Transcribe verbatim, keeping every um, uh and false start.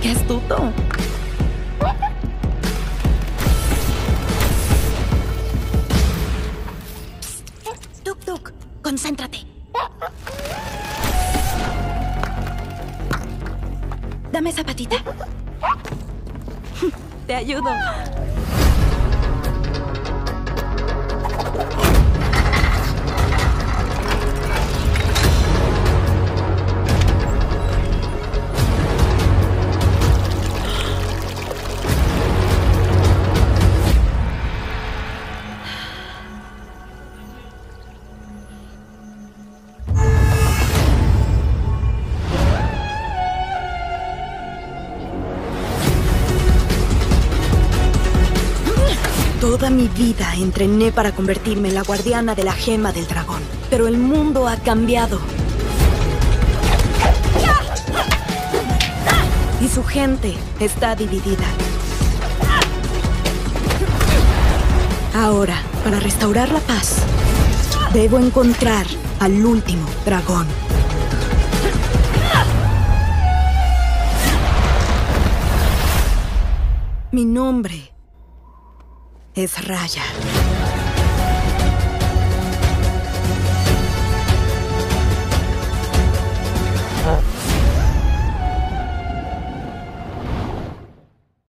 ¡Qué astuto! Tuk Tuk, concéntrate. Dame esa patita. Te ayudo. Toda mi vida entrené para convertirme en la guardiana de la gema del dragón. Pero el mundo ha cambiado. Y su gente está dividida. Ahora, para restaurar la paz, debo encontrar al último dragón. Mi nombre es Raya.